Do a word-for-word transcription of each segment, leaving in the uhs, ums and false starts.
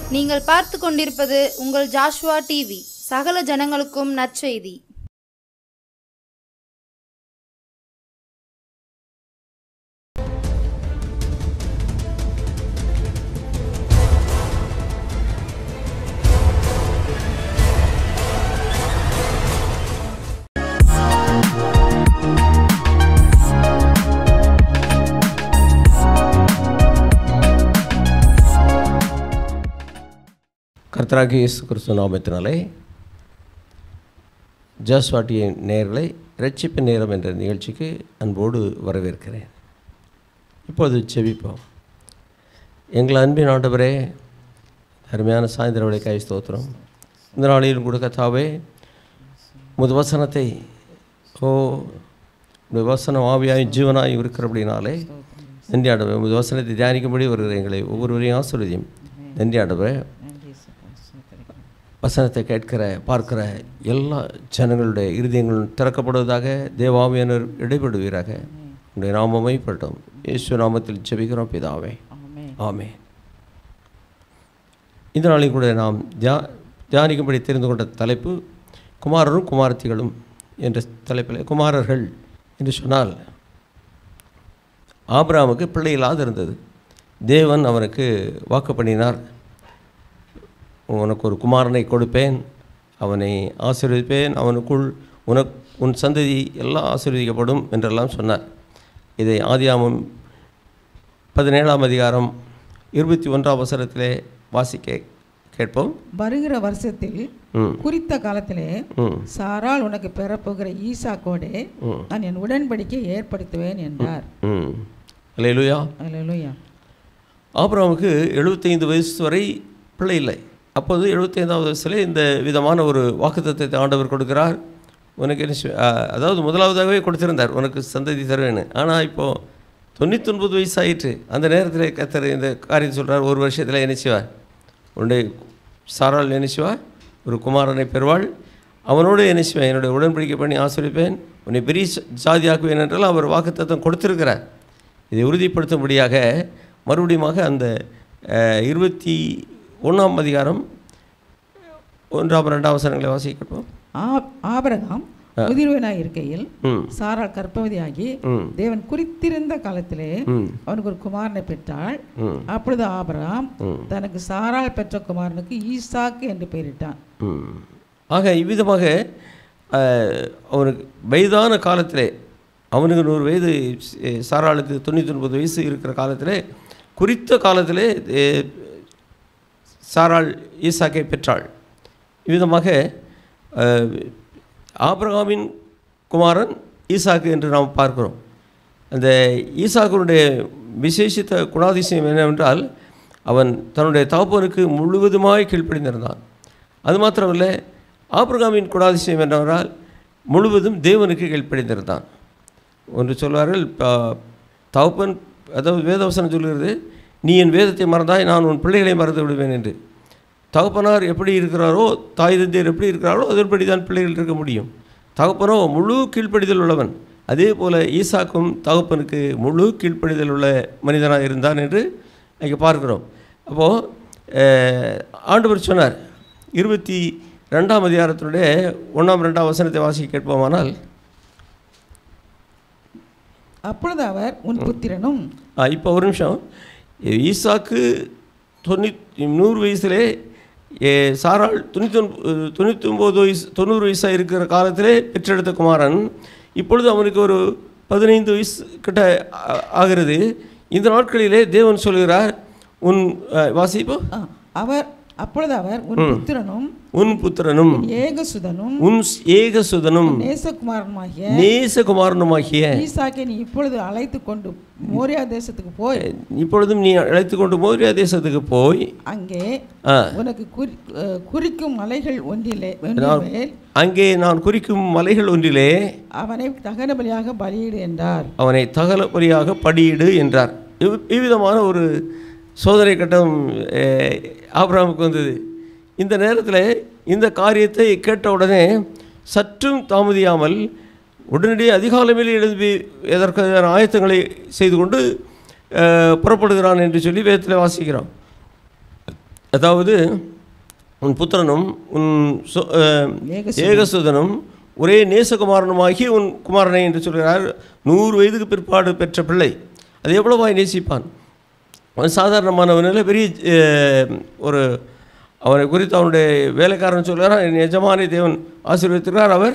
நீங்கள் பார்த்து கொண்டிருப்பது உங்கள் ஜாஷ்வா டிவி, சகல ஜனங்களுக்கும் நற்செய்தி. கர்த்தராகிய இயேசு கிறிஸ்து நாமத்தினாலே ஜாஷ்வா டிவி நேயர்களை ரட்சிப்பின் நேரம் என்ற நிகழ்ச்சிக்கு அன்போடு வரவேற்கிறேன். இப்போது செபிப்போம். எங்கள் அன்பின் ஆண்டவரே, அருமையான சாயந்தர வேளைக்காய் ஸ்தோத்திரம். இந்த நாளிலும் கூட கர்த்தாவே, உமது வசனத்தை ஓ உமது வசனம் ஆவியாயும் ஜீவனாயும் இருக்கிறபடினாலே நன்றி ஆண்டவரே. உமது வசனத்தை தியானிக்கும்படி வருகிற எங்களை ஒவ்வொருவரையும் ஆசீர்வதியும். நன்றி ஆண்டவரே. வசனத்தை கேட்கிற பார்க்கிற எல்லா ஜனங்களுடைய இருதயங்களும் திறக்கப்படுவதாக தேவாவியனர் இடைபடுவீராக. உடைய நாமம் மைப்பட்டோம். இயேசு நாமத்தில் ஜெபிக்கிறோம் பிதாவே, ஆமென். இந்த நாளில் கூட நாம் தியா தியானிக்கும்படி தெரிந்து கொண்ட தலைப்பு குமாரரும் குமாரத்திகளும் என்ற தலைப்பில். குமாரர்கள் என்று சொன்னால் ஆபிரகாமுக்கு பிள்ளை இல்லாது இருந்தது. தேவன் அவனுக்கு வாக்கு பண்ணினார், உனக்கு ஒரு குமாரனை கொடுப்பேன், அவனை ஆசீர்வதிப்பேன், அவனுக்குள் உனக்கு உன் சந்ததி எல்லாம் ஆசீர்வதிக்கப்படும் என்றெல்லாம் சொன்னார். இதை ஆதியாகமம் பதினேழாம் அதிகாரம் இருபத்தி ஒன்றாம் வசனத்திலே வாசிக்க கேட்போம். வருகிற வருஷத்தில் குறித்த காலத்திலே சாராள் உனக்கு பெறப்போகிற ஈசாக்கோடே நான் என் உடன்படிக்கை ஏற்படுத்துவேன் என்றார். அல்லேலூயா, அல்லேலூயா. ஆபிரகாமுக்கு எழுபத்தைந்து வயசு வரை பிள்ளை இல்லை. அப்போது எழுபத்தைந்தாவது வயசில் இந்த விதமான ஒரு வாக்குத்தத்தத்தை ஆண்டவர் கொடுக்கிறார். உனக்கு என்ன, அதாவது முதலாவதாகவே கொடுத்திருந்தார், உனக்கு சந்ததி தருவேன்னு. ஆனால் இப்போது தொண்ணூத்தொன்பது வயசு ஆயிற்று. அந்த நேரத்தில் கர்த்தர் இந்த காரியம் சொல்கிறார், ஒரு வருஷத்தில் நினைச்சுவார், உன்னுடைய சாரால் நினைச்சுவார், ஒரு குமாரனை பெறுவாள், அவனோடு நினைச்சுவேன், என்னுடைய உடன்படிக்கை பண்ணி ஆசீர்வதிப்பேன், உன்னை பெரிய ஜாதியாக்குவேன் என்றால் அவர் வாக்குத்தத்தம் கொடுத்திருக்கிறார். இதை உறுதிப்படுத்தும்படியாக மறுபடியும் அந்த இருபத்தி ஒன்றாம் அதிகாரம் ஒன்றாம் ரெண்டாம் வசனங்களை வாசிக்கப்போம். ஆபிரகாம் முதிர்வனாய் இருக்கையில் சாராள் கர்ப்பவதியாகி தேவன் குறித்திருந்த காலத்திலே அவனுக்கு ஒரு குமாரனை பெற்றாள். அப்பொழுது ஆபிரகாம் தனக்கு சாராள் பெற்ற குமாரனுக்கு ஈசாக்கு என்று பெயரிட்டான். ஆக இவ்விதமாக அவனுக்கு வயதான காலத்திலே, அவனுக்கு நூறு வயது, சாராளுக்கு தொண்ணூற்றி ஒன்பது வயசு இருக்கிற காலத்திலே, குறித்த காலத்திலே சாராள் ஈசாக்கை பெற்றாள். இவ்விதமாக ஆபிரகாமின் குமாரன் ஈசாக்கு என்று நாம் பார்க்கிறோம். அந்த ஈசாக்குடைய விசேஷித்த குணாதிசயம் என்னவென்றால், அவன் தன்னுடைய தகப்பனுக்கு முழுவதுமாய் கீழ்ப்படிந்திருந்தான். அது மாத்திரமல்ல, ஆபிரகாமின் குணாதிசயம் என்னவென்றால் முழுவதும் தேவனுக்கு கீழ்ப்படிந்திருந்தான். ஒன்று சொல்வார்கள், தகப்பன், அதாவது வேதவசனம் சொல்கிறது, நீ என் வேதத்தை மறந்தாய், நான் உன் பிள்ளைகளை மறந்து விடுவேன் என்று. தகப்பனார் எப்படி இருக்கிறாரோ, தாய் தந்தையர் எப்படி இருக்கிறாரோ அதன்படி தான் பிள்ளைகள் இருக்க முடியும். தகப்பனோ முழு கீழ்ப்படிதல் உள்ளவன். அதே போல் ஈசாக்கும் தகப்பனுக்கு முழு கீழ்ப்படிதல் உள்ள மனிதனாக இருந்தான் என்று இங்கே பார்க்கிறோம். அப்போது ஆண்டவர் சொன்னார், இருபத்தி ரெண்டாம் அதிகாரத்தினுடைய ஒன்றாம் ரெண்டாம் வசனத்தை வாசிக்க கேட்போமானால், அப்பொழுது அவர் உன் புத்திரனும். இப்போ ஒரு நிமிஷம். ஈசாக்கு தொண்ணூற்றி நூறு வயசுலே, சாராள் தொண்ணூற்றி ஒன்பது தொண்ணூற்றி ஒம்பது வயசு தொண்ணூறு வயசாக இருக்கிற காலத்திலே பெற்றெடுத்த குமாரன் இப்பொழுது அவனுக்கு ஒரு பதினைந்து வயசு கிட்ட ஆகிறது. இந்த நாட்களிலே தேவன் சொல்கிறார், உன் வாசிப்போ அவர் அப்பொழுது அவர் உன் புத்திரனும் உன் புத்திரனும் ஏகசுதனும் உன் ஏகசுதனும் நேசகுமாரனுமாகிய நேசகுமாரனுமாகிய ஈசாக்கை நீ இப்பொழுது அழைத்து கொண்டு மோரியா தேசத்துக்கு போய் இப்பொழுதும் நீ அழைத்து கொண்டு மோரியா தேசத்துக்கு போய் அங்கே உனக்கு குறிக்கும் மலைகள் ஒன்றிலே அங்கே நான் குறிக்கும் மலைகள் ஒன்றிலே அவனை தகன பலியாக பலியிடு என்றார். அவனை தகன பலியாக பலியிடு என்றார். இவ்விதமான ஒரு சோதனை கட்டம் ஆபிரகாமுக்கு வந்தது. இந்த நேரத்தில் இந்த காரியத்தை கேட்ட உடனே சற்றும் தாமதியாமல் உடனடியே அதிகாலமே எழுதி எதற்கான ஆயத்தங்களை செய்து கொண்டு புறப்படுகிறான் என்று சொல்லி வேதத்தில் வாசிக்கிறோம். அதாவது உன் புத்திரனும் உன் ஏகசுதனும் ஒரே நேசகுமாரனுமாகி உன் குமாரனை என்று சொல்கிறார். நூறு வயதுக்கு பிற்பாடு பெற்ற பிள்ளை அது எவ்வளவாய் நேசிப்பான். அவன் சாதாரணமானவனில் பெரிய ஒரு அவனை குறித்து அவனுடைய வேலைக்காரன் சொல்கிறான், என் எஜமானை தேவன் ஆசீர்வதித்திருக்கிறார், அவர்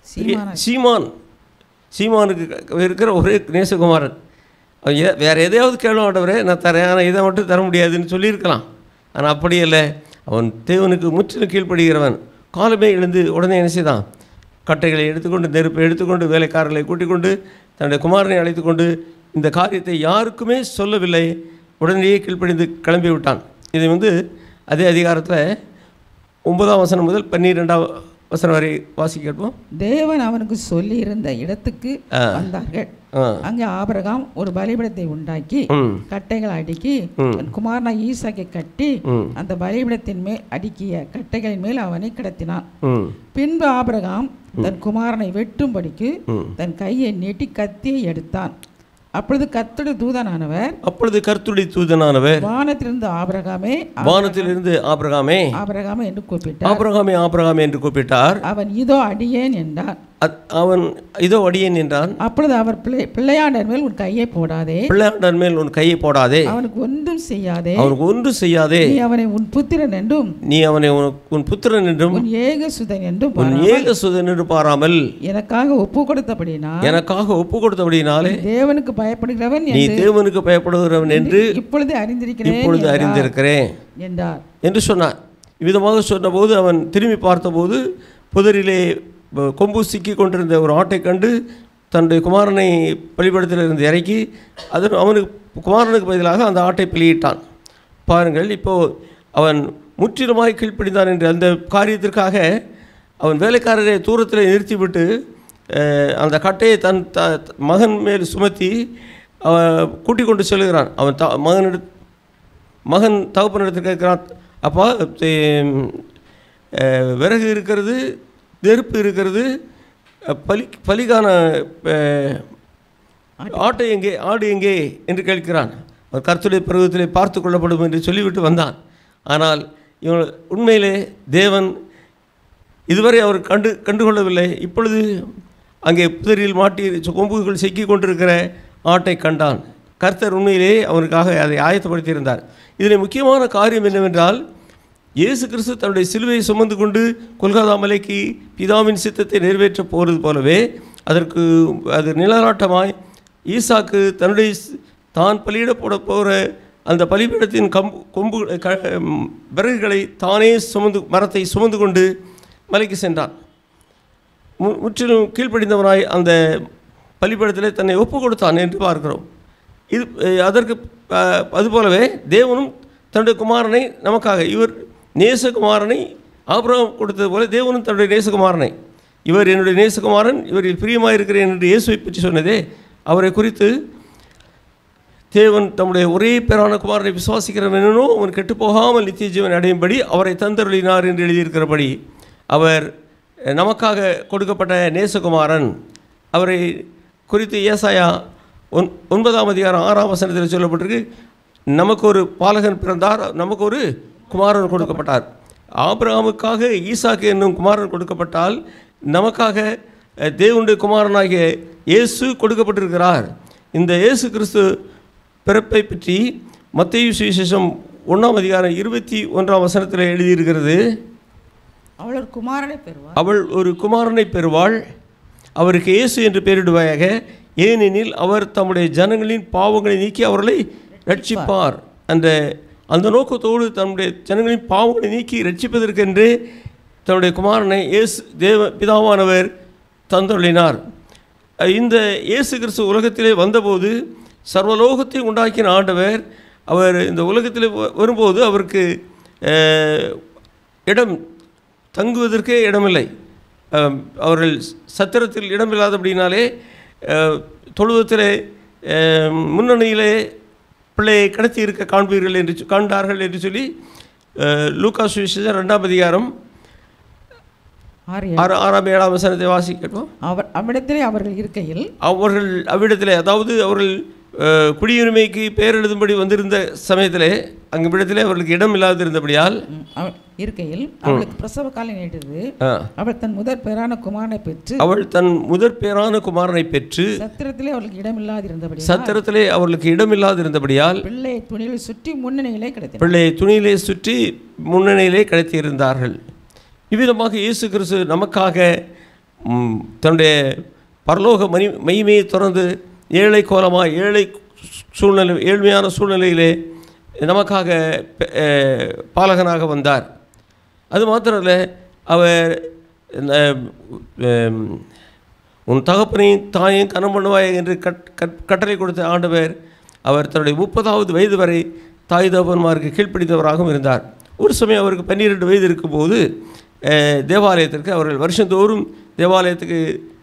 சீமான் சீமானுக்கு இருக்கிற ஒரே நேசகுமாரன். அவன் ஏ வேறு எதையாவது கேள்வி ஆண்டவரே நான் தரேன், ஆனால் இதை மட்டும் தர முடியாதுன்னு சொல்லியிருக்கலாம். ஆனால் அப்படி இல்லை, அவன் தேவனுக்கு முற்றிலும் கீழ்ப்படுகிறவன். காலமே எழுந்து உடனே என்ன செய்தான், கட்டைகளை எடுத்துக்கொண்டு நெருப்பை எடுத்துக்கொண்டு வேலைக்காரர்களை கூட்டிக் கொண்டு தன்னுடைய குமாரனை அழைத்து கொண்டு இந்த காரியத்தை யாருக்குமே சொல்லவில்லை, உடனேயே கீழ்ப்படிந்து கிளம்பி விட்டான். இதை வந்து அதே அதிகாரத்தில் ஒன்பதாம் வசனம் முதல் பன்னிரெண்டாம் வசனம் வரை வாசி கேட்போம். தேவன் அவனுக்கு சொல்லி இருந்த இடத்துக்கு வந்தார்கள். அங்கே ஆபிரகாம் ஒரு பலிபீடத்தை உண்டாக்கி கட்டைகளை அடுக்கி குமாரனா ஈசாக்கை கட்டி அந்த பலிபீடத்தின் மேல் அடுக்கிய கட்டைகளின் மேல் அவனை கிடத்தினான். பின்பு ஆபிரகாம் தன் குமாரனை வெட்டும்படிக்கு தன் கையை நீட்டி கத்தியை எடுத்தான். அப்பொழுது கர்த்தருடைய தூதனானவர் அப்பொழுது கர்த்தருடைய தூதனானவர் வானத்திலிருந்து ஆபிரகாமே வானத்திலிருந்து ஆபிரகாமே ஆபிரகாமே என்று கூப்பிட்டார். ஆபிரகாமே ஆபிரகாமே என்று கூப்பிட்டார். அவன் இதோ அடியேன் என்றான். அவன் இதோ அடியேன் என்றான். அப்பொழுது அவர் பிள்ளை பிள்ளையாண்டர் மேல் உன் கையை போடாதே பிள்ளையாண்டர் மேல் உன் கையை போடாதே அவனுக்கு ஒன்றும் செய்யாதே அவனுக்கு ஒன்றும் செய்யாதே நீ அவனை உன் புத்திரன் என்றும் நீ அவனை உன் புத்திரன் என்றும் உன் ஏகசுதன் என்றும் உன் ஏகசுதன் என்று பாராமல் எனக்காக ஒப்பு கொடுத்தபடினா எனக்காக ஒப்பு கொடுத்தபடினாலே தேவனுக்கு பயப்படுகிறவன் நீ தேவனுக்கு பயப்படுகிறவன் என்று இப்பொழுது அறிந்திருக்கிறேன் இப்பொழுது அறிந்திருக்கிறேன் என்றார் என்று சொன்னார். இவ்விதமாக சொன்னபோது அவன் திரும்பி பார்த்தபோது புதரிலே கொம்பு சிக்கி கொண்டிருந்த ஒரு ஆட்டை கண்டு தன்னுடைய குமாரனை பலிபீடத்தில் இருந்து இறக்கி அதன் அவனுக்கு குமாரனுக்கு பதிலாக அந்த ஆட்டை பலியிட்டான். பாருங்கள், இப்போது அவன் முற்றிலுமாய் கீழ்ப்படிந்தான் என்று அந்த காரியத்திற்காக அவன் வேலைக்காரரை தூரத்தில் நிறுத்திவிட்டு அந்த கட்டையை தன் த மகன் மேல் சுமத்தி கூட்டிக் கொண்டு செல்கிறான். அவன் த மகனிட மகன் தகப்பனிடத்தில் கேட்கிறான், அப்பா விறகு இருக்கிறது, நெருப்பு இருக்கிறது, பலி பலிக்கான ஆட்டை எங்கே ஆடு எங்கே என்று கேட்கிறான். அவர் கர்த்தருடைய பருவத்திலே பார்த்து கொள்ளப்படும் என்று சொல்லிவிட்டு வந்தான். ஆனால் இவன் உண்மையிலே தேவன் இதுவரை அவர் கண்டு கண்டுகொள்ளவில்லை. இப்பொழுது அங்கே புதரில் மாட்டி கொம்புகள் சிக்கி கொண்டிருக்கிற ஆட்டை கண்டான். கர்த்தர் உண்மையிலே அவனுக்காக அதை ஆயத்தப்படுத்தியிருந்தார். இதில் முக்கியமான காரியம் என்னவென்றால், இயேசு கிறிஸ்து தன்னுடைய சிலுவையை சுமந்து கொண்டு கொல்கத்தா மலைக்கு பிதாவின் சித்தத்தை நிறைவேற்ற போகிறது போலவே அதற்கு அது நிழலாட்டமாய் ஈசாக்கு தன்னுடைய தான் பலியிட போட போகிற அந்த பலிபீடத்தின் கம்பு கொம்பு க விறகுகளை தானே சுமந்து மரத்தை சுமந்து கொண்டு மலைக்கு சென்றான். மு முற்றிலும் கீழ்ப்படிந்தவனாய் அந்த பலிபீடத்திலே தன்னை ஒப்பு கொடுத்தான் என்று பார்க்கிறோம். இது அதற்கு அதுபோலவே தேவனும் தன்னுடைய குமாரனை நமக்காக, இவர் நேசகுமாரனை ஆபிரகாம் கொடுத்தது போல தேவனும் தன்னுடைய நேசகுமாரனை, இவர் என்னுடைய நேசகுமாரன், இவரில் பிரியமாக இருக்கிறேன் என்று இயேசுவை பற்றி சொன்னதே, அவரை குறித்து தேவன் தம்முடைய ஒரே பேரான குமாரனை விசுவாசிக்கிறவனோ அவன் கெட்டுப்போகாமல் நித்திய ஜீவன் அடையும்படி அவரை தந்தருளினார் என்று எழுதியிருக்கிறபடி அவர் நமக்காக கொடுக்கப்பட்ட நேசகுமாரன். அவரை குறித்து ஏசாயா ஒன் ஒன்பதாம் அதிகாரம் ஆறாம் வசனத்தில் சொல்லப்பட்டிருக்கு, நமக்கு ஒரு பாலகன் பிறந்தார், நமக்கு ஒரு குமாரன் கொடுக்கப்பட்டார். ஆபிரகாமுக்காக ஈசாக்கு என்னும் குமாரன் கொடுக்கப்பட்டால் நமக்காக தேவனுடைய குமாரனாகிய இயேசு கொடுக்கப்பட்டிருக்கிறார். இந்த இயேசு கிறிஸ்து பிறப்பை பற்றி மத்தேயு சுவிசேஷம் ஒன்றாம் அதிகாரம் இருபத்தி ஒன்றாம் வசனத்தில் எழுதியிருக்கிறது, அவள் ஒரு குமாரனை பெறுவாள் அவள் ஒரு குமாரனை பெறுவாள் அவருக்கு இயேசு என்று பெயரிடுவாயாக, ஏனெனில் அவர் தம்முடைய ஜனங்களின் பாவங்களை நீக்கி அவர்களை ரட்சிப்பார். அந்த அந்த நோக்கத்தோடு தன்னுடைய ஜனங்களின் பாவங்களை நீக்கி ரட்சிப்பதற்கென்றே தன்னுடைய குமாரனை இயேசு தேவ பிதாவானவர் தந்தருளினார். இந்த இயேசு கிறிஸ்து உலகத்திலே வந்தபோது சர்வலோகத்தை உண்டாக்கின ஆண்டவர் அவர் இந்த உலகத்தில் வரும்போது அவருக்கு இடம் தங்குவதற்கே இடமில்லை. அவர்கள் சத்திரத்தில் இடமில்லாதபடினாலே தொழுவத்திலே முன்னணியிலே பிள்ளையை கடத்தி இருக்க காண்பீர்கள் என்று காண்டார்கள் என்று சொல்லி லூக்கா சுவிசேஷம் ரெண்டாம் அதிகாரம் ஆறாம் ஏழாம் வசனத்தை வாசிக்கட்டும். அவர் அவ்விடத்திலே அவர்கள் இருக்கையில் அவர்கள் அவ்விடத்திலே அதாவது அவர்கள் குடியுரிமைக்கு பெயர் எழுதும்படி வந்திருந்த சமயத்திலே அங்கு இடத்திலே அவர்களுக்கு இடம் இல்லாதிருந்தபடியால் இருக்கையில் அவளுக்கு பிரசவ காலம் நேற்றது. அவள் தன் முதற் பேரான குமாரனை பெற்று அவள் தன் முதற் பேரான குமாரனை பெற்று சத்திரத்திலே அவளுக்கு இடம் இல்லாதிருந்தபடி சத்திரத்திலே அவர்களுக்கு இடம் இல்லாதிருந்தபடியால் பிள்ளையை துணியிலே சுற்றி முன்னணியிலே கிடைத்தார். பிள்ளையை துணியிலே சுற்றி முன்னணியிலே கிடைத்திருந்தார்கள். இவ்விதமாக இயேசு கிறிஸ்து நமக்காக தன்னுடைய பரலோக மணி மகிமையை தொடர்ந்து ஏழை கோலமாக ஏழை சூழ்நிலை ஏழ்மையான சூழ்நிலையிலே நமக்காக பாலகனாக வந்தார். அது மாத்திரமல்ல, அவர் உன் தகப்பனையும் தாயையும் கனம் பண்ணுவாய் என்று கட் கட்டளை கொடுத்த ஆண்டவர் அவர் தன்னுடைய முப்பதாவது வயது வரை தாய் தகப்பன்மாருக்கு கீழ்ப்பிடித்தவராகவும் இருந்தார். ஒரு சமயம் அவருக்கு பன்னிரெண்டு வயது இருக்கும்போது தேவாலயத்திற்கு அவர்கள் வருஷந்தோறும் தேவாலயத்துக்கு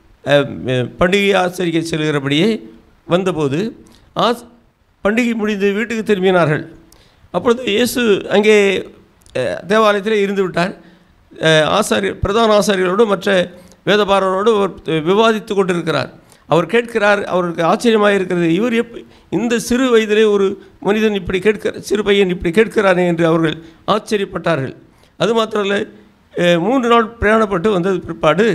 பண்டிகை ஆச்சரிக்கை செல்கிறபடியே வந்தபோது ஆஸ் பண்டிகை முடிந்து வீட்டுக்கு திரும்பினார்கள். அப்பொழுது இயேசு அங்கே தேவாலயத்திலே இருந்து விட்டார். ஆசாரியர் பிரதான ஆசாரியர்களோடு மற்ற வேதபாரரோடு விவாதித்து கொண்டிருக்கிறார். அவர் கேட்கிறார். அவருக்கு ஆச்சரியமாக இருக்கிறது, இவர் எப் இந்த சிறு வயதிலே ஒரு மனிதன் இப்படி கேட்கிற சிறு பையன் இப்படி கேட்கிறானே என்று அவர்கள் ஆச்சரியப்பட்டார்கள். அது மாத்திரமல்ல, மூன்று நாள் பிரயாணப்பட்டு வந்தது பிற்பாடு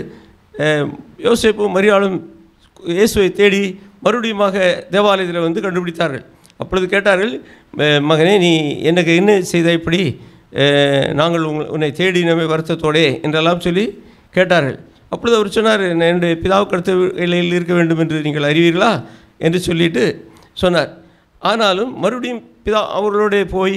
யோசேப்பும் மரியாளும் இயேசுவை தேடி மறுபடியுமாக தேவாலயத்தில் வந்து கண்டுபிடித்தார்கள். அப்பொழுது கேட்டார்கள், மகனே, நீ எனக்கு என்ன செய்த இப்படி நாங்கள் உங்கள் உன்னை தேடி நம்மை வருத்தத்தோடே என்றெல்லாம் சொல்லி கேட்டார்கள். அப்பொழுது அவர் சொன்னார், என்னுடைய பிதாவுக்கு அடுத்த வேளையில் இருக்க வேண்டும் என்று நீங்கள் அறிவீர்களா என்று சொல்லிட்டு சொன்னார். ஆனாலும் மறுபடியும் பிதா அவர்களோட போய்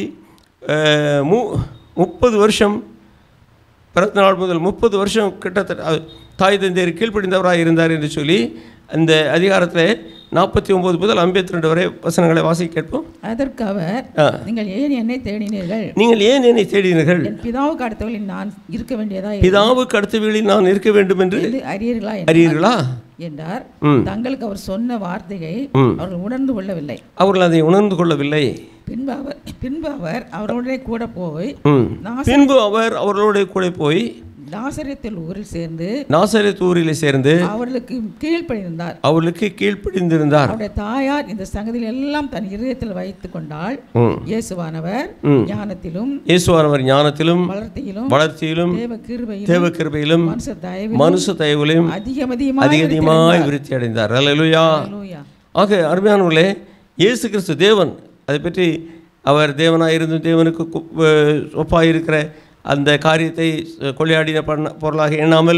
மு முப்பது வருஷம் பிறந்த நாள் முதல் முப்பது வருஷம் கிட்டத்தட்ட தாய் தந்தையர் கீழ்ப்படிந்தவராக இருந்தார் என்று சொல்லி அந்த அதிகாரத்தில் நாற்பத்தி ஒன்பது முதல் ஐம்பத்தி ரெண்டு வரை வசனங்களை வாசிக்க கேட்போம். அதற்கு அவர், நீங்கள் ஏன் என்னை தேடினீர்கள் நீங்கள் ஏன் என்னை தேடினீர்கள் என் பிதாவுக்கு அடுத்தவர்களில் நான் இருக்க வேண்டியதா பிதாவுக்கு அடுத்தவர்களில் நான் இருக்க வேண்டும் என்று அறியீர்களா அறியீர்களா என்றார். தங்களுக்கு அவர் சொன்ன வார்த்தையை அவர்கள் உணர்ந்து கொள்ளவில்லை அவர்கள் அதை உணர்ந்து கொள்ளவில்லை பின்பு அவர் பின்பு அவர் அவர்களுடைய கூட போய் பின்பு அவர் அவர்களுடைய கூட போய் நாசரேத்தில் ஊரில் சேர்ந்து நாசரேத் ஊரில் சேர்ந்து அவர்களுக்கு கீழ்ப்படிந்தார் அவர்களுக்கு கீழ்ப்படிந்திருந்தார். அவருடைய தாயார் இந்த சங்கதியில் எல்லாம் தன் இதயத்தில் வைத்துக் கொண்டாள். இயேசுவானவர் ஞானத்திலும் இயேசுவானவர் ஞானத்திலும் வளர்த்தியிலும் வளர்ச்சியிலும் தேவ கிருபையிலும் தேவ கிருபையிலும் மனுஷ தயவிலும் மனுஷ தயவிலும் அதிகமதிகமாய் அதிகமாய் விருத்தி அடைந்தார். அல்லேலூயா. ஆக அருமையானவர்களே, இயேசு கிறிஸ்து தேவன், அதை பற்றி அவர் தேவனாக இருந்தும் தேவனுக்கு ஒப்பாயிருக்கிற அந்த காரியத்தை கொள்ளையாடின பண்ண பொருளாக எண்ணாமல்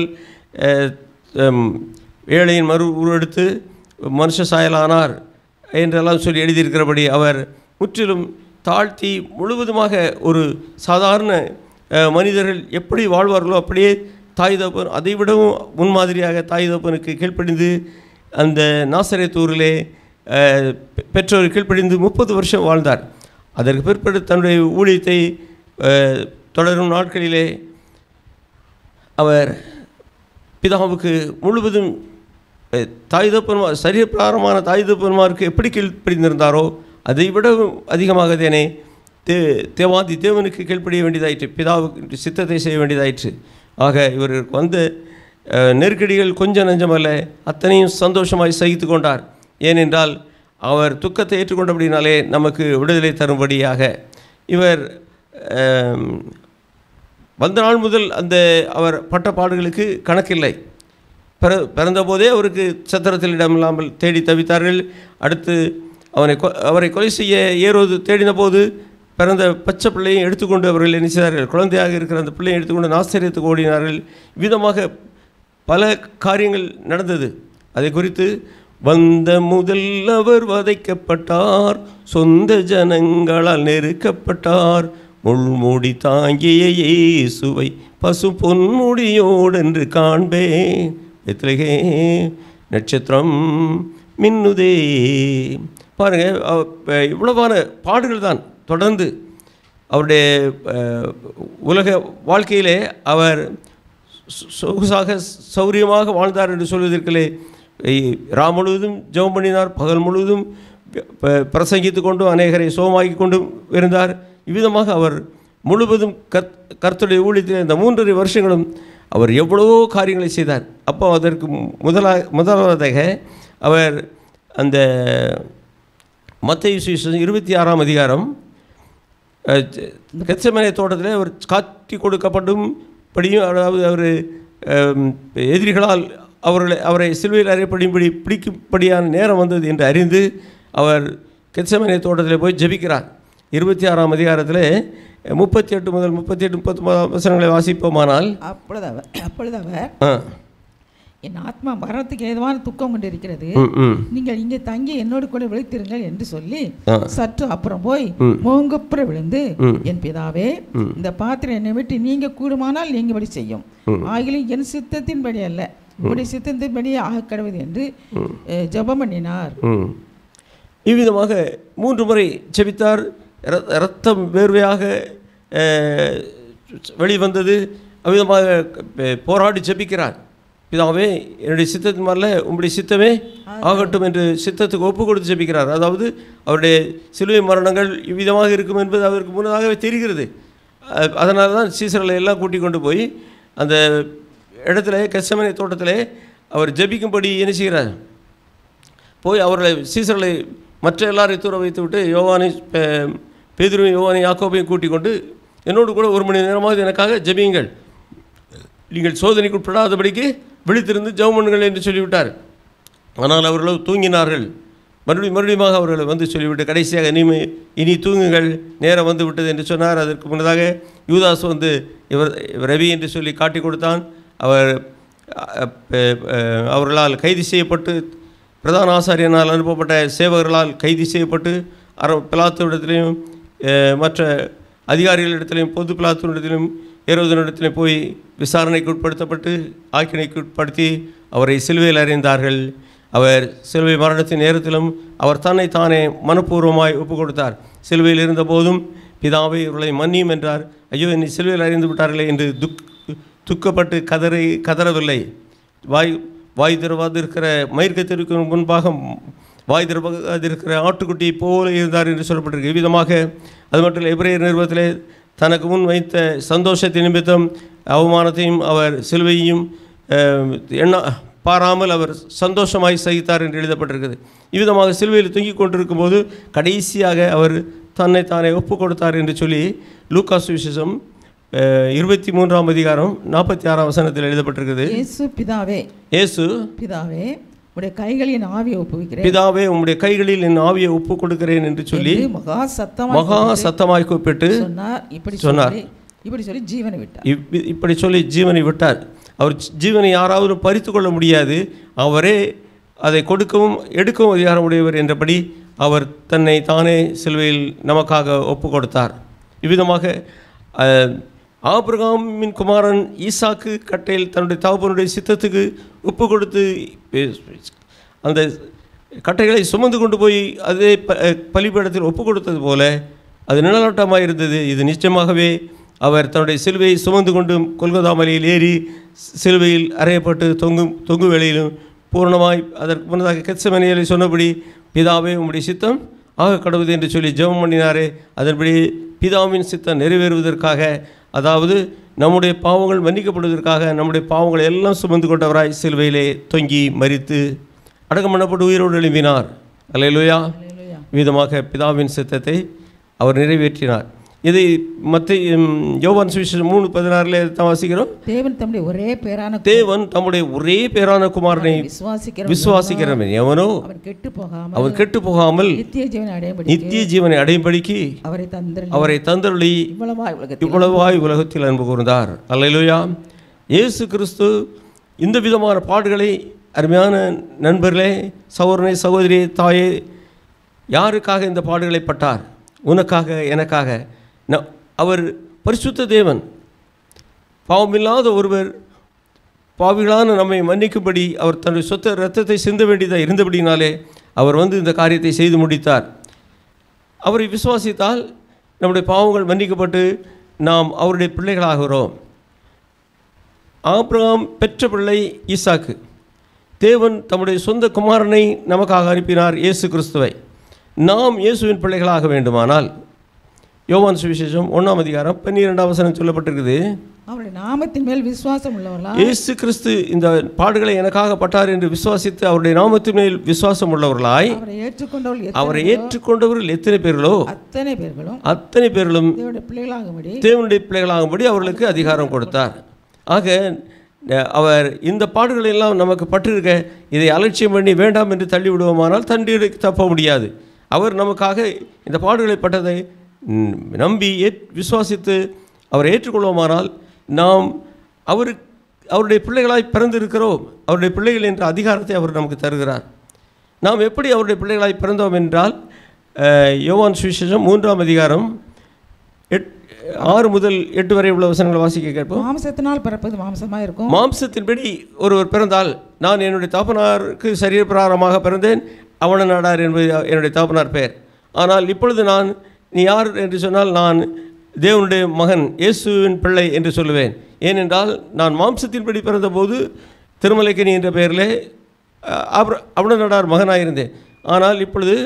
ஏழையின் மறு உருவெடுத்து மனுஷ சாயலானார் என்றெல்லாம் சொல்லி எழுதியிருக்கிறபடி அவர் முற்றிலும் தாழ்த்தி முழுவதுமாக ஒரு சாதாரண மனிதர்கள் எப்படி வாழ்வார்களோ அப்படியே தாய் தகப்பன் அதை விடவும் முன்மாதிரியாக தாய் தகப்பனுக்கு கீழ்ப்படிந்து அந்த நாசரேத் ஊரிலே பெற்றோர் கீழ்ப்படிந்து முப்பது வருஷம் வாழ்ந்தார். அதற்கு பிற்பட்டு தன்னுடைய ஊழியத்தை தொடரும் நாட்களிலே அவர் பிதாவுக்கு முழுவதும் தாய் தகப்பன்மார் சரீரப்பிரகாரமான தாய் தகப்பன்மாருக்கு எப்படி கீழ்ப்படிந்திருந்தாரோ அதை விடவும் அதிகமாக தானே தே தேவாதி தேவனுக்கு கீழ்ப்படிய வேண்டியதாயிற்று, பிதாவுக்கு சித்தத்தை செய்ய வேண்டியதாயிற்று. ஆக இவருக்கு வந்த நெருக்கடிகள் கொஞ்சம் நஞ்சமல்ல, அத்தனையும் சந்தோஷமாய் சகித்து கொண்டார். ஏனென்றால் அவர் துக்கத்தை ஏற்றுக்கொண்டபடினாலே நமக்கு விடுதலை தரும்படியாக இவர் வந்த நாள் முதல் அந்த அவர் பட்ட பாடுகளுக்கு கணக்கில்லை. பிற பிறந்தபோதே அவருக்கு சத்திரத்தில் இடமில்லாமல் தேடி தவித்தார்கள். அடுத்து அவனை அவரை கொலை செய்ய ஏரோது தேடின போது பிறந்த பச்சை பிள்ளையும் எடுத்துக்கொண்டு அவர்கள் என்ன செய்தார்கள், குழந்தையாக இருக்கிற அந்த பிள்ளையை எடுத்துக்கொண்டு நாசரேத்துக்கு ஓடினார்கள். விதமாக பல காரியங்கள் நடந்தது. அதை குறித்து வந்த முதல் அவர் வதைக்கப்பட்டார், சொந்த ஜனங்களால் நெருக்கப்பட்டார், முள்முடி தாங்கிய இயேசுவை பசு பொன்முடியோடென்று காண்பேன், பெத்லகே நட்சத்திரம் மின்னுதே. பாருங்கள், இவ்வளவான பாடுகள் தான் தொடர்ந்து அவருடைய உலக வாழ்க்கையிலே அவர் சொகுசாக சௌரியமாக வாழ்ந்தார் என்று சொல்வதற்கிலே ராம் முழுவதும் ஜெபம் பண்ணினார், பகல் முழுவதும் பிரசங்கித்து கொண்டும் அநேகரை சோமாக்கி கொண்டும் இருந்தார். இவ்விதமாக அவர் முழுவதும் கர் கர்த்தருடைய ஊழியத்தில் இந்த மூன்றரை வருஷங்களும் அவர் எவ்வளவோ காரியங்களை செய்தார். அப்போ அதற்கு முதலா முதலாவதாக அவர் அந்த மத்தேயு சுவிசேஷம் இருபத்தி ஆறாம் அதிகாரம் கெத்செமனே தோட்டத்தில் அவர் காட்டி கொடுக்கப்படும் படியும், அதாவது அவர் எதிரிகளால் அவர்களை அவரை சிலுவையில் அறையப்படும்படி பிடிக்கும்படியான நேரம் வந்தது என்று அறிந்து அவர் கெத்செமனே தோட்டத்தில் போய் ஜெபிக்கிறார். இருபத்தி ஆறாம் அதிகாரத்தில் முப்பத்தி எட்டு முதல் முப்பத்தி எட்டு முப்பத்தி ஒன்பதாம் வசனங்களை வாசிப்போமானால், அப்பொழுது அவர் அப்பொழுது அவர் என் ஆத்மா மரணத்துக்கு ஏதுவான துக்கம் கொண்டிருக்கிறது, நீங்கள் இங்கே தங்கி என்னோடு கூட விழித்திருங்கள் என்று சொல்லி சற்று அப்புறம் போய் மோங்கப்புற விழுந்து, என் பிதாவே, இந்த பாத்திரம் என்னை விட்டு நீங்க கூடுமானால் நீங்கபடி செய்யும், ஆகிலும் என் சித்தத்தின்படி அல்ல உங்களுடைய சித்தத்தின்படியே ஆக கடவுது என்று ஜெபம் பண்ணினார். இவ்விதமாக மூன்று முறை ஜெபித்தார். இரத்தம் வேர்வையாக வெளிவந்தது. அவ்விதமாக போராடி ஜெபிக்கிறார். பிதாவே, என்னுடைய சித்தத்தின் மேலே உங்களுடைய சித்தமே ஆகட்டும் என்று சித்தத்துக்கு ஒப்பு கொடுத்து ஜெபிக்கிறார். அதாவது அவருடைய சிலுவை மரணங்கள் இவ்விதமாக இருக்கும் என்பது அவருக்கு முன்னதாகவே தெரிகிறது. அதனால தான் சீசர்களை எல்லாம் கூட்டிக் கொண்டு போய் அந்த இடத்துல கெத்செமனே தோட்டத்தில் அவர் ஜெபிக்கும்படி என்ன செய்கிறார். போய் அவர்களை சீசர்களை மற்ற எல்லாரையும் தூர வைத்து விட்டு யோவானை பேதுருவையும் யோவானை யாக்கோபையும் கூட்டிக் கொண்டு என்னோடு கூட ஒரு மணி நேரமாவது எனக்காக ஜெபியுங்கள், நீங்கள் சோதனைக்கு உட்படாதபடிக்கு விழித்திருந்து ஜெபம் பண்ணுங்கள் என்று சொல்லிவிட்டார். ஆனால் அவர்களோ தூங்கினார்கள். மறுபடியும் மறுபடியும் அவர்களை வந்து சொல்லிவிட்டு கடைசியாக இனிமே இனி தூங்குங்கள், நேரம் வந்து விட்டது என்று சொன்னார். அதற்கு முன்னதாக யூதாஸ் வந்து இவர் ரவி என்று சொல்லி காட்டி கொடுத்தான். அவர் அவர்களால் கைது செய்யப்பட்டு பிரதான ஆசாரியனால் அனுப்பப்பட்ட சேவகர்களால் கைது செய்யப்பட்டு அர பிலாத்துவிடத்திலையும் மற்ற அதிகாரிகளிடத்திலையும் பொது பிலாத்துவிடத்திலும் ஏரோதனிடத்திலும் போய் விசாரணைக்கு உட்படுத்தப்பட்டு ஆக்கினைக்கு உட்படுத்தி அவரை சிலுவையில் அறைந்தார்கள். அவர் சிலுவை மரணத்தின் நேரத்திலும் அவர் தன்னை தானே மனப்பூர்வமாய் ஒப்பு கொடுத்தார். சிலுவையில் இருந்த போதும் பிதாவை இவர்களை மன்னியும் என்றார். ஐயோ, என்னை சிலுவையில் அறிந்து விட்டார்களே என்று துக் துக்கப்பட்டு கதறி கதறவில்லை. வாய் வாய் திறவாது இருக்கிற மயிர்கத்திற்கு முன்பாக வாய் திறவாது இருக்கிற ஆட்டுக்குட்டியை போல இருந்தார் என்று சொல்லப்பட்டிருக்கு. இவ்விதமாக அது மட்டும் எபிரேயர் நிறுவனத்திலே தனக்கு முன் வைத்த சந்தோஷத்தின் நிமித்தம் அவமானத்தையும் அவர் சிலுவையையும் எண்ண பாராமல் அவர் சந்தோஷமாய் சகித்தார் என்று எழுதப்பட்டிருக்குது. இவ்விதமாக சிலுவையில் தொங்கிக் கொண்டிருக்கும் போது கடைசியாக அவர் தன்னை தானே ஒப்பு கொடுத்தார் என்று சொல்லி லூக்கா சுவிசேஷம் இருபத்தி மூன்றாம் அதிகாரம் நாற்பத்தி ஆறாம் வசனத்தில் எழுதப்பட்டிருக்குது. இயேசு பிதாவே இயேசு பிதாவே உம்முடைய கைகளில் என் ஆவியை ஒப்புவிக்கிறேன், பிதாவே உம்முடைய கைகளில் என் ஆவியை ஒப்பு கொடுக்கிறேன் என்று சொல்லி மகா சத்தமாய் மகா சத்தமாய் கூப்பிட்டு சொன்னார். இப்படி சொன்னார். இப்படி சொல்லி ஜீவனை விட்டார். இப்படி சொல்லி ஜீவனை விட்டார். அவர் ஜீவனை யாராவது பறித்து கொள்ள முடியாது. அவரே அதை கொடுக்கவும் எடுக்கவும் அதிகாரம் உடையவர் என்றபடி அவர் தன்னை தானே சிலுவையில் நமக்காக ஒப்பு கொடுத்தார். இவ்விதமாக ஆபிரகாமின் குமாரன் ஈசாக்கு கட்டையில் தன்னுடைய தகப்பனுடைய சித்தத்துக்கு ஒப்பு கொடுத்து அந்த கட்டைகளை சுமந்து கொண்டு போய் அதே ப பலிபீடத்தில் ஒப்பு கொடுத்தது போல அது நிழலாட்டமாக இருந்தது. இது நிச்சயமாகவே அவர் தன்னுடைய சிலுவையை சுமந்து கொண்டு கொல்கத்தா மலையில் ஏறி சிலுவையில் அறையப்பட்டு தொங்கும் தொங்கு வேளையிலும் பூர்ணமாய் அதற்கு முன்னதாக கெத்செமனேயில் சொன்னபடி பிதாவே உம்முடைய சித்தம் ஆக கடவுது என்று சொல்லி ஜெபம் பண்ணினாரே, அதன்படி பிதாவின் சித்தம் நிறைவேறுவதற்காக, அதாவது நம்முடைய பாவங்கள் மன்னிக்கப்படுவதற்காக நம்முடைய பாவங்களை எல்லாம் சுமந்து கொண்டவராய் சிலுவையிலே தொங்கி மரித்து அடக்கம் பண்ணப்பட்டு உயிரோடு எழும்பினார். அல்லேலூயா. விதமாக பிதாவின் சித்தத்தை அவர் நிறைவேற்றினார். இதை மத்த யோவான் சுவிசேஷம் மூணு பதினாறுல தான் வாசிக்கிறோம். தேவன் தம்முடைய ஒரே பேரான தேவன் தம்முடைய ஒரே பேரான குமாரனை விசுவாசிக்கிறவன் எவனோ அவன் கெட்டு போகாமல் நித்திய ஜீவனை அடையும்படிக்கு அவரை தந்தருளி இவ்வளவாய் உலகத்தில் அன்பு கூர்ந்தார். அல்லேலூயா. இயேசு கிறிஸ்து இந்த விதமான பாடுகளை, அருமையான நண்பர்களே, சகோதரனே, சகோதரியே, தாயே, யாருக்காக இந்த பாடுகளை பட்டார்? உனக்காக, எனக்காக. ந அவர் பரிசுத்த தேவன். பாவமில்லாத ஒருவர் பாவிகளான நம்மை மன்னிக்கும்படி அவர் தன்னுடைய சொத்த இரத்தத்தை சிந்த வேண்டியதாக இருந்தபடினாலே அவர் வந்து இந்த காரியத்தை செய்து முடித்தார். அவரை விசுவாசித்தால் நம்முடைய பாவங்கள் மன்னிக்கப்பட்டு நாம் அவருடைய பிள்ளைகளாகிறோம். ஆபிரகாம் பெற்ற பிள்ளை ஈசாக்கு. தேவன் தம்முடைய சொந்த குமாரனை நமக்காக அனுப்பினார், இயேசு கிறிஸ்துவை. நாம் இயேசுவின் பிள்ளைகளாக வேண்டுமானால் யோவான் சுவிசேஷம் ஒன்றாம் அதிகாரம் பன்னிரெண்டாம் வசனம் சொல்லப்பட்டிருக்குது. அவருடைய நாமத்தின் மேல் விசுவாசம் உள்ளவர்களாய் இயேசு கிறிஸ்து இந்த பாடுகளை எனக்காக பட்டார் என்று விசுவாசித்து அவருடைய நாமத்தின் மேல் விசுவாசம் உள்ளவர்களாய் அவரை ஏற்றுக்கொண்டவர்கள் அவரை ஏற்றுக்கொண்டவர்கள் எத்தனை பேர்களோ அத்தனை பேர்களும் அத்தனை பேர்களும் தேவனுடைய பிள்ளைகளாகும்படி தேவனுடைய பிள்ளைகளாகும்படி அவர்களுக்கு அதிகாரம் கொடுத்தார். ஆக அவர் இந்த பாடுகளை எல்லாம் நமக்கு பற்றிருக்க இதை அலட்சியம் பண்ணி வேண்டாம் என்று தள்ளி விடுவோமானால் தண்டி தப்ப முடியாது. அவர் நமக்காக இந்த பாடுகளை பட்டதை நம்பி ஏற் விசுவாசித்து அவரை ஏற்றுக்கொள்வோமானால் நாம் அவரு அவருடைய பிள்ளைகளாய் பிறந்திருக்கிறோம். அவருடைய பிள்ளைகள் என்ற அதிகாரத்தை அவர் நமக்கு தருகிறார். நாம் எப்படி அவருடைய பிள்ளைகளாய் பிறந்தோம் என்றால் யோவான் சுவிசேஷம் மூன்றாம் அதிகாரம் எட் ஆறு முதல் எட்டு வரை உள்ள வசனங்களை வாசிக்க கேட்போம். மாம்சத்தினால் பிறப்பது மாம்சமாக இருக்கும். மாம்சத்தின்படி ஒருவர் பிறந்தால் நான் என்னுடைய தகப்பனாருக்கு சரீர பிரகாரமாக பிறந்தேன், அவன நாடார் என்பது என்னுடைய தகப்பனார் பெயர். ஆனால் இப்பொழுது நான் நீ யார் என்று சொன்னால் நான் தேவனுடைய மகன் இயேசுவின் பிள்ளை என்று சொல்லுவேன். ஏனென்றால் நான் மாம்சத்தின்படி பிறந்தபோது திருமலைக்கனி என்ற பெயரிலே அவன நாடார் மகனாயிருந்தேன். ஆனால் இப்பொழுது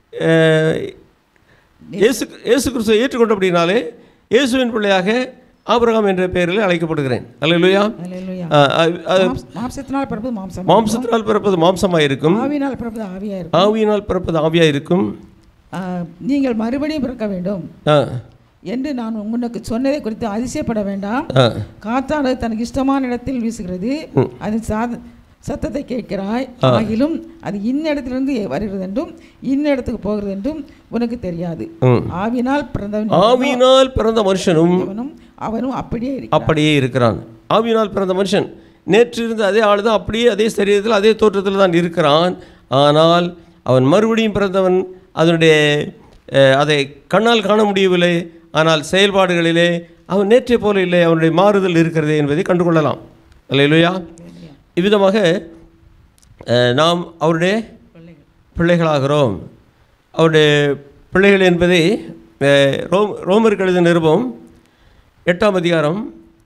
இயேசு இயேசு கிறிஸ்துவை ஏற்றுக்கொண்டபடினாலே இயேசுவின் பிள்ளையாக ஆபிரகாம் என்ற பெயரில் அழைக்கப்படுகிறேன். அல்லேலூயா. மாம்சத்தினால் பிறப்பது மாம்சம் மாம்சத்தினால் பிறப்பது மாம்சமாக இருக்கும். ஆவியினால் பிறப்பது ஆவியாக இருக்கும். ஆவியினால் பிறப்பது ஆவியாக இருக்கும். நீங்கள் மறுபடியும் பிறக்க வேண்டும் என்று நான் உங்களுக்கு சொன்னதை குறித்து அதிசயப்பட வேண்டாம். காத்தானது தனக்கு இஷ்டமான இடத்தில் வீசுகிறது, அது சாத சத்தத்தை கேட்கிறாய், ஆகிலும் அது இன்ன இடத்திலிருந்து வருகிறது என்றும் இன்ன இடத்துக்கு போகிறது என்றும் உனக்கு தெரியாது. ஆவியினால் பிறந்தவன் ஆவியினால் பிறந்த மனுஷனும் அவனும் அப்படியே அப்படியே இருக்கிறான். ஆவியினால் பிறந்த மனுஷன் நேற்று இருந்த அதே ஆள் தான், அப்படியே அதே சரீரத்தில் அதே தோற்றத்தில் தான் இருக்கிறான். ஆனால் அவன் மறுபடியும் பிறந்தவன். அதனுடைய அதை கண்ணால் காண முடியவில்லை, ஆனால் செயல்பாடுகளிலே அவன் நேற்றை போல இல்லை, அவனுடைய மாறுதல் இருக்கிறது என்பதை கண்டுகொள்ளலாம். அல்லேலூயா. இவ்விதமாக நாம் அவருடைய பிள்ளைகளாகிறோம். அவருடைய பிள்ளைகள் என்பதை ரோம் ரோமருக்கு எழுதின நிருபம் எட்டாம் அதிகாரம்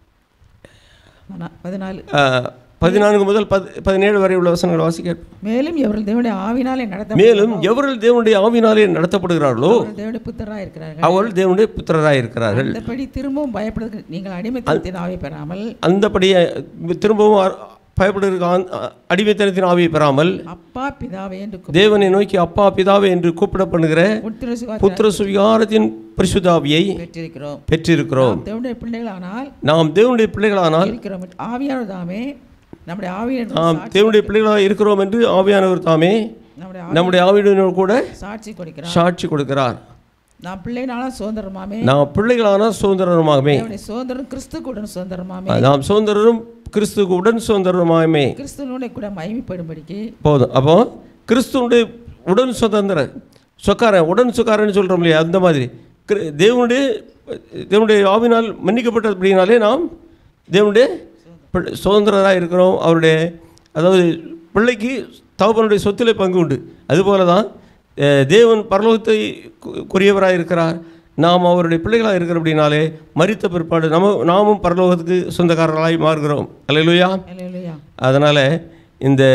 பதினாலு பதினான்கு முதல் பத் பதினேழு வரை உள்ள வசனங்களை வாசிக்க. மேலும் எவர்கள் தேவனுடைய ஆவினாலே நடத்த மேலும் எவர்கள் தேவனுடைய ஆவினாலே நடத்தப்படுகிறார்களோ தேவனுடைய புத்திரராய் இருக்கிறார்கள் அவர்கள் தேவனுடைய புத்திரராய் இருக்கிறார்கள். அந்தபடி திரும்பவும் பயப்படுகிற நீங்கள் அடிமைத்தனத்தின் ஆவியை பெறாமல் அந்தபடியே திரும்பவும் பயப்படுகிற அடிமைத்தனத்தின் ஆவியை பெறாமல் அப்பா பிதாவே என்று தேவனை நோக்கி அப்பா பிதாவே என்று கூப்பிட பண்ணுகிற புத்திர சுவிகாரத்தின் பரிசுத்த ஆவியை பெற்றிருக்கிறோம் பெற்றிருக்கிறோம் தேவனுடைய பிள்ளைகளானால் நாம் தேவனுடைய பிள்ளைகளானால் இருக்கிறோம். ஆவியானவர் தாமே நம்முடைய ஆவியின் நாம் தேவனுடைய பிள்ளைகளாக இருக்கிறோம் என்று ஆவியானவர் தாமே நம்முடைய ஆவியுடன் கூட சாட்சி கொடுக்கிறார் சாட்சி கொடுக்கிறார். நாம் பிள்ளைகளான சுதந்திரமாமே நாம் பிள்ளைகளான சுதந்திரமாகவே சுதந்திரம் கிறிஸ்துவுடன் சுதந்திரமாமே நாம் சுதந்திரம் கிறிஸ்துவுடன் சுதந்திரமாகவே கிறிஸ்துவோட கூட மகிமைப்படும்படிக்கு போதும். அப்போ கிறிஸ்துவனுடைய உடன் சுதந்திர சொக்காரன் உடன் சொக்காரன்னு சொல்கிறோம் இல்லையா, அந்த மாதிரி தேவனுடைய தேவனுடைய ஆவினால் மன்னிக்கப்பட்டது அப்படின்னாலே நாம் தேவனுடைய சுதந்திரராக இருக்கிறோம். அவருடைய அதாவது பிள்ளைக்கு தகப்பனுடைய சொத்திலே பங்கு உண்டு. அதுபோல தான் தேவன் பரலோகத்தை குறியவராக இருக்கிறார். நாம் அவருடைய பிள்ளைகளாக இருக்கிற அப்படின்னாலே மரித்த பிற்பாடு நம்ம நாமும் பரலோகத்துக்கு சொந்தக்காரர்களாய் மாறுகிறோம். அல்லேலூயா. அதனால் இந்த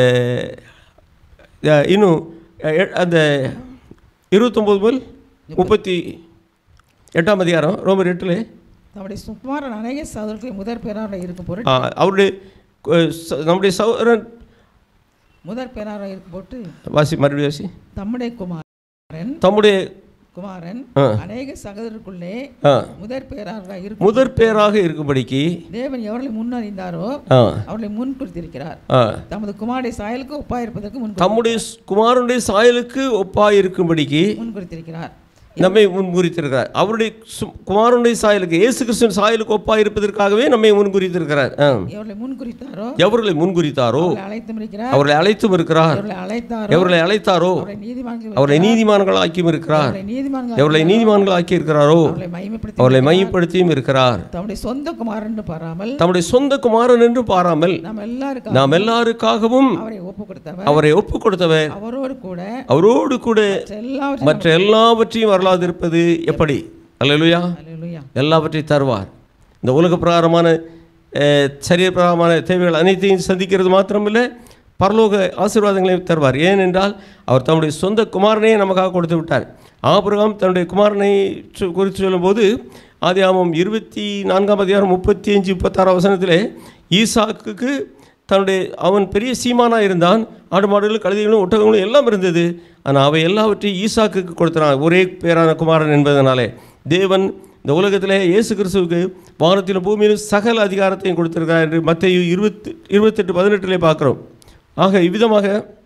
இன்னும் அந்த இருபத்தொம்போது முதல் முப்பத்தி எட்டாம் அதிகாரம் ரோமர் எட்டில் நம்முடைய சுமாரன் அநேக சகோதரர்களை முதற் பேராக இருக்கும் பொருள் அவருடைய நம்முடைய சகோதரன் முதற் பேராக இருக்கும் போட்டு வாசி மறுபடியும் வாசி தம்முடைய குமாரன் தம்முடைய குமாரன் அநேக சகோதரருக்குள்ளே முதற் பேராக இருக்கும் முதற் பேராக இருக்கும்படிக்கு தேவன் எவர்களை முன்னறிந்தாரோ அவர்களை முன் குறித்திருக்கிறார். தமது குமாரனுடைய சாயலுக்கு ஒப்பாய் இருப்பதற்கு முன் தம்முடைய குமாரனுடைய சாயலுக்கு ஒப்பாய் இருக்கும்படிக்கு முன் குறித்திருக்கிறார். நம்மை முன்குறித்திருக்கிறார். அவருடைய குமாரனுடைய சாயலுக்கு இயேசு கிறிஸ்துவின் சாயலுக்கு ஒப்பாய் இருப்பதற்காகவே நம்மை முன்குறித்திருக்கிறார். எவர்களை முன்குறித்தாரோ எவர்களை முன்குறித்தாரோ அவர்களை அழைத்தும் இருக்கிறார். எவர்களை அழைத்தாரோ அவர்களை நீதிமான்கள் ஆக்கியும் இருக்கிறார். எவர்களை நீதிமான்கள் ஆக்கி இருக்கிறாரோ அவர்களை மையப்படுத்தியும் இருக்கிறார். தம்முடைய சொந்த குமாரன் என்று பாராமல் தம்முடைய சொந்த குமாரன் என்று பாராமல் நாம் எல்லாருக்காகவும் அவரை ஒப்பு கொடுத்தவர் அவரோடு கூட அவரோடு கூட மற்ற எல்லாவற்றையும் வரலாறு இருப்பது எப்படி? அல்லேலூயா. எல்லாவற்றையும் தருவார். இந்த உலக பிரகாரமான சரீர பிரகாரமான தேவைகள் அனைத்தையும் சந்திக்கிறது மாத்திரமில்லை, பரலோக ஆசீர்வாதங்களையும் தருவார். ஏனென்றால் அவர் தம்முடைய சொந்த குமாரனையே நமக்காக கொடுத்து விட்டார். ஆபிரகாம் தன்னுடைய குமாரனை குறித்து சொல்லும்போது ஆதியாகமம் இருபத்தி நான்காம் அதிகாரம் முப்பத்தி அஞ்சு முப்பத்தாறாம் வசனத்திலே ஈசாக்குக்கு தன்னுடைய அவன் பெரிய சீமானாக இருந்தான். ஆடு மாடுகளும் கழுதைகளும் ஒட்டகங்களும் எல்லாம் இருந்தது. ஆனால் அவை எல்லாவற்றையும் ஈசாக்குக்கு கொடுத்தான், ஒரே பேரான குமாரன் என்பதனாலே. தேவன் இந்த உலகத்திலே இயேசு கிறிஸ்துவுக்கு வானத்திலும் பூமியிலும் சகல அதிகாரத்தையும் கொடுத்திருக்கிறார் என்று மத்தேயு இருபத்தி இருபத்தெட்டு பதினெட்டிலே பார்க்குறோம். ஆக இவ்விதமாக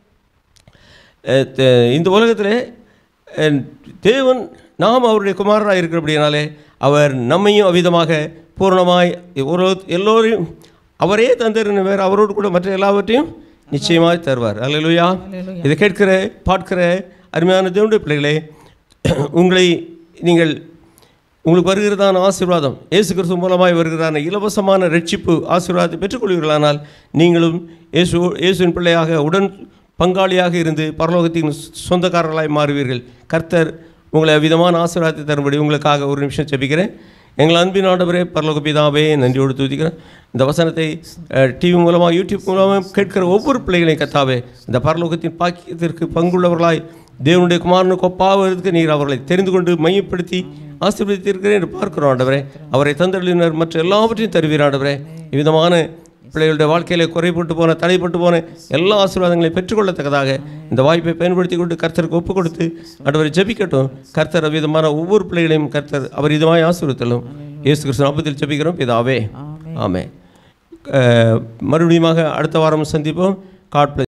இந்த உலகத்திலே தேவன் நாம் அவருடைய குமாரராக இருக்கிறபடினாலே அவர் நம்மையும் அவ்விதமாக பூர்ணமாய் ஒரு எல்லோரையும் அவரே தந்திருந்த வேறு அவரோடு கூட மற்ற எல்லாவற்றையும் நிச்சயமாக தருவார். அல்லேலூயா. இதை கேட்கிற பார்க்கிற அருமையான தேவனுடைய பிள்ளைகளே, உங்களை நீங்கள் உங்களுக்கு வருகிறதான ஆசீர்வாதம், இயேசு கிறிஸ்து மூலமாய் வருகிறதான இலவசமான ரட்சிப்பு ஆசீர்வாதத்தை பெற்றுக்கொள்வீர்களானால் நீங்களும் இயேசு இயேசுவின் பிள்ளையாக உடன் பங்காளியாக இருந்து பரலோகத்தின் சொந்தக்காரர்களாய் மாறுவீர்கள். கர்த்தர் உங்களை அவ்விதமான ஆசீர்வாதத்தை தரும்படி உங்களுக்காக ஒரு நிமிஷம் ஜெபிக்கிறேன். எங்கள் அன்பின் ஆண்டவரே, பரலோக பிதாவே, நன்றியோடு துதிக்கிறேன். இந்த வசனத்தை டிவி மூலமாக யூடியூப் மூலமாக கேட்கிற ஒவ்வொரு பிள்ளைகளையும் கர்த்தாவே இந்த பரலோகத்தின் பாக்கியத்திற்கு பங்குள்ளவர்களாய் தேவனுடைய குமாரனுக்கு ஒப்பாவதற்கு நீர் அவர்களை தெரிந்து கொண்டு மையப்படுத்தி ஆசீர்வதித்திருக்கிறேன் என்று பார்க்கிறோம் ஆண்டவரே. அவரை தந்தளினர் மற்ற எல்லாவற்றையும் தருவீர் ஆண்டவரே. இவ்விதமான பிள்ளைகளுடைய வாழ்க்கையிலே குறைப்பட்டு போன தடைப்பட்டு போன எல்லா ஆசீர்வாதங்களையும் பெற்றுக்கொள்ளத்தக்கதாக இந்த வாய்ப்பை பயன்படுத்தி கொண்டு கர்த்தருக்கு ஒப்பு கொடுத்து ஆண்டவரை ஜெபிக்கட்டும். கர்த்தர் அவ்விதமான ஒவ்வொரு பிள்ளைகளையும் கர்த்தர் அவர் இதமாய் ஆசீர்வதித்தலும் இயேசு கிறிஸ்து நாமத்தில் ஜெபிக்கிறோம் பிதாவே, ஆமென். மறுபடியும் அடுத்த வாரம் சந்திப்போம். God plus.